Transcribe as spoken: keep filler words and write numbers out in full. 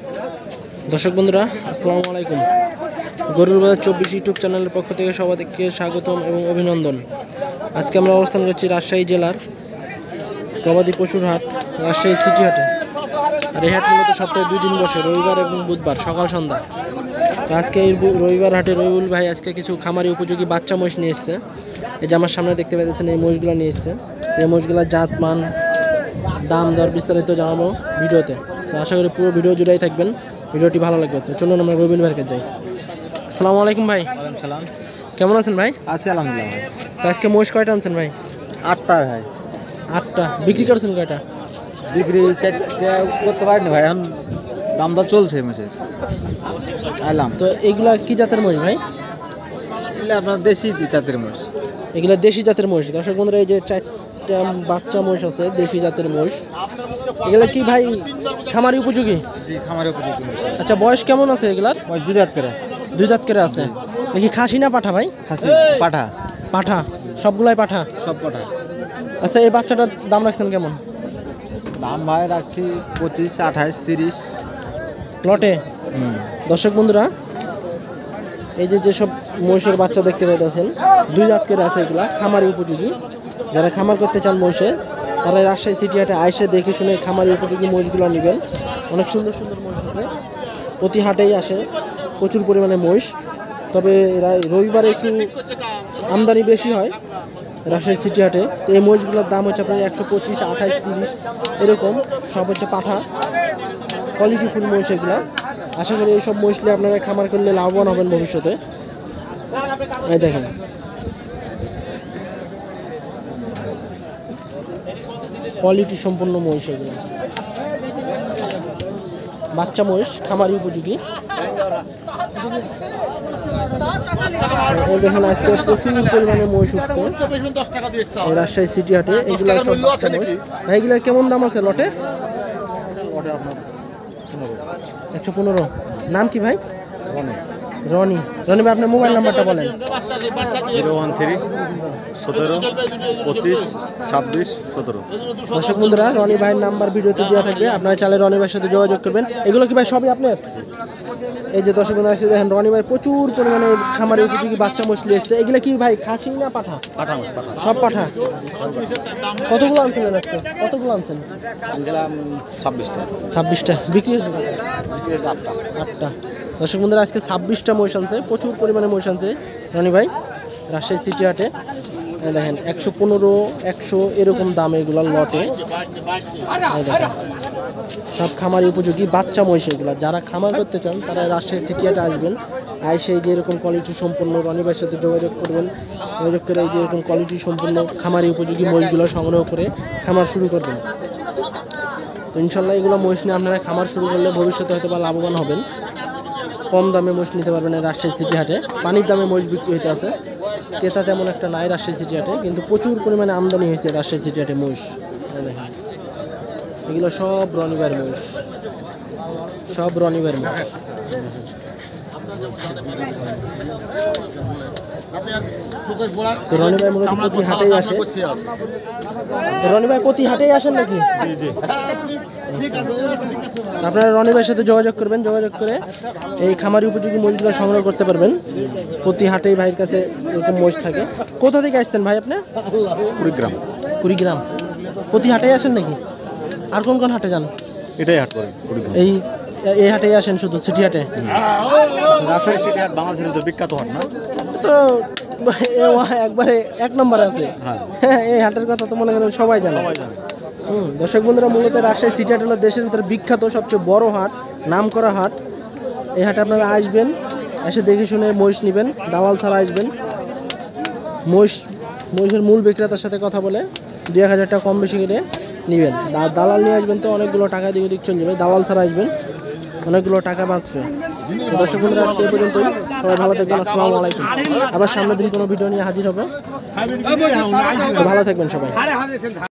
দর্শক বন্ধুরা আসসালামু আলাইকুম। গরুর বাজার চব্বিশ ইউটিউব চ্যানেলের পক্ষ থেকে সবাইকে স্বাগতম এবং অভিনন্দন। আজকে আমরা অবস্থান করছি রাজশাহী জেলার গবাদি পশুর হাট, রাজশাহী সিটি হাটে। আর এই হাট মূলত সপ্তাহে দুই দিন বসে, রবিবার এবং বুধবার সকাল সন্ধ্যা। তো আজকে এই রবিবার হাটে রবিউল ভাই আজকে কিছু খামারি উপযোগী বাচ্চা মহিষ নিয়ে এসছে। এই যে আমার সামনে দেখতে পাচ্ছেন এই মহিষগুলো নিয়ে এসছে। এই মহিষগুলোর জাত মান দাম দর বিস্তারিত জানাবো ভিডিওতে। তো আশা করি পুরো ভিডিও জুড়েই থাকবেন, ভিডিওটি ভালো লাগবে। তো চলুন আমরা রবিউল ভাইয়ের কাছে যাই। আসসালামু আলাইকুম ভাই। সালাম, কেমন আছেন ভাই? আছি আলহামদুলিল্লাহ ভাই। তো আজকে মহিষ কয়টা আনছেন ভাই? আটটা ভাই। আটটা বিক্রি করছেন কয়টা? বিক্রি চারটা করতে পারিনি ভাই, এখন দাম দর চলছে মাসে আইলাম। তো এইগুলা কি জাতের মহিষ ভাই? এগুলো আপনার দেশি জাতের মাছ। এগুলা দেশি জাতের মহিষ। দর্শক বন্ধুরা এই যে চারটা বাচ্চা মহিষ আছে, দেশি জাতের মহিষ। এগুলা কি ভাই খামারি উপযোগী? জি, খামারে উপযোগী। আচ্ছা, বয়স কেমন আছে এগুলার? বয়স দুই দাঁত করে। দুই দাঁত করে আছে। দেখি খাসি না পাঠা ভাই? খাসি পাঠা। পাঠা, সবগুলাই পাঠা? সব পাঠা। আচ্ছা, এই বাচ্চাটার দাম রাখছেন কেমন? দাম ভাই রাখছি পঁচিশ, আঠাইশ, তিরিশ লটে। দর্শক বন্ধুরা এই যে যেসব মহিষের বাচ্চা দেখতে পাইতেছেন, দুই দাঁত করে আছে, এগুলা খামারি উপযোগী। যারা খামার করতে চান মহিষে, তারা রাজশাহী সিটি হাটে আইসে দেখে শুনে খামারি উপযোগী মহিষগুলো নেবেন। অনেক সুন্দর সুন্দর মহিষ আছে, প্রতি হাটেই আসে প্রচুর পরিমাণে মহিষ। তবে রবিবারে একটু আমদানি বেশি হয় রাজশাহী সিটি হাটে। তো এই মহিষগুলোর দাম হচ্ছে আপনার একশো পঁচিশ, আঠাইশ, তিরিশ এরকম। সব হচ্ছে পাঠা, কোয়ালিটি ফুল মহিষ এগুলা। আশা করি এইসব মহিষ নিয়ে আপনারা খামার করলে লাভবান হবেন ভবিষ্যতে। এই দেখেন কোয়ালিটি সম্পন্ন মহিষ এগুলো, বাচ্চা মহিষ, খামারি উপযোগী। এই দেখেন আজকে প্রচুর পরিমাণে মহিষ উঠছে রাজশাহী সিটি হাটে। এগুলো সব বাচ্চা মহিষ। ভাই এগুলোর কেমন দাম আছে লটে? একশো পনেরো। নাম কি ভাই? রনি। রনি ভাই আপনার মোবাইল নাম্বারটা বলেন। জিরো ওয়ান থ্রি সতেরো পঁচিশ ছাব্বিশ সতেরো। দর্শক বন্ধুরা রনি ভাইয়ের নাম্বার ভিডিওতে দেওয়া থাকবে, আপনারা চাইলে রনি ভাইয়ের সাথে যোগাযোগ করবেন। এগুলো কি ভাই সবই আপনার? এই যে দর্শক বন্ধুরা আসলে দেখেন রনি ভাই প্রচুর পরিমাণে খামারে উপযোগী বাচ্চা মছলি এসছে। এগুলো কি ভাই খাসি না পাঠা? পাঠা। সব পাঠা। কতগুলো আনছিলেন আজকে? কতগুলো আনছেন? ছাব্বিশটা। ছাব্বিশটা বিক্রি হয়েছে? আটটা। আটটা। দর্শক বন্ধুরা আজকে ছাব্বিশটা মহিষ আনছে, প্রচুর পরিমাণে মহিষ আনছে রনি ভাই রাজশাহী সিটি হাটে। দেখেন একশো পনেরো, একশো এরকম দাম এগুলো লটে। দেখেন সব খামারি উপযোগী বাচ্চা মহিষ এগুলো। যারা খামার করতে চান তারা রাজশাহী সিটি হাটে আসবেন, আইসে যে এরকম কোয়ালিটি সম্পন্ন রনি ভাইয়ের সাথে যোগাযোগ করবেন। যোগাযোগ করে এই যে এরকম কোয়ালিটি সম্পন্ন খামারি উপযোগী মহিষগুলো সংগ্রহ করে খামার শুরু করবেন। তো ইনশাল্লাহ এগুলো মহিষ নিয়ে আপনারা খামার শুরু করলে ভবিষ্যতে হয়তো বা লাভবান হবেন। কম দামে মহিষ নিতে পারবেন রাজশাহী সিটি হাটে। পানির দামে মহিষ বিক্রি হইতে আছে, ক্রেতা তেমন একটা নাই রাজশাহী সিটি হাটে, কিন্তু প্রচুর পরিমাণে আমদানি হয়েছে রাজশাহী সিটি হাটে মহিষ। দেখেন এগুলো সব রনিবার মহিষ, সব রনিবার মহিষ। তো রনি ভাই মূলত প্রতি হাটেই আসে। রনি ভাই প্রতি হাটেই আসেন নাকি? আপনারা রনি ভাইয়ের সাথে যোগাযোগ করবেন, যোগাযোগ করে এই খামারি উপযোগী মহিষগুলো সংগ্রহ করতে পারবেন। প্রতি হাটেই ভাইয়ের কাছে এরকম মহিষ থাকে। কোথা থেকে আসছেন ভাই আপনি? কুড়িগ্রাম। কুড়িগ্রাম। প্রতি হাটেই আসেন নাকি? আর কোন কোন হাটে যান? এটাই হাট করে এই এই হাটেই আসেন শুধু সিটি হাটে? রাজশাহী সিটি হাট বাংলাদেশের তো বিখ্যাত হাট না? তো একবারে এক নম্বরে আছে। হ্যাঁ, এই হাটের কথা তো মনে করেন সবাই জানে। হুম, দর্শক বন্ধুরা মূলত রাজশাহী সিটি হাট হলো দেশের ভিতরে বিখ্যাত সবচেয়ে বড় হাট, নাম করা হাট। এই হাটে আপনারা আসবেন, এসে দেখে শুনে মহিষ নেবেন, দালাল ছাড়া আসবেন। মহিষ মহিষের মূল বিক্রেতার সাথে কথা বলে দু এক হাজার টাকা কম বেশি করে নেবেন। দালাল নিয়ে আসবেন তো অনেকগুলো টাকা দিক ওদিক চলে যাবে, দালাল ছাড়া আসবেন অনেকগুলো টাকা বাঁচবে। দর্শক বন্ধুরা আজকে এই পর্যন্তই, সবাই ভালো থাকবেন। আসসালামু আলাইকুম। আবার সামনের দিন কোনো ভিডিও নিয়ে হাজির হবে, ভালো থাকবেন সবাই।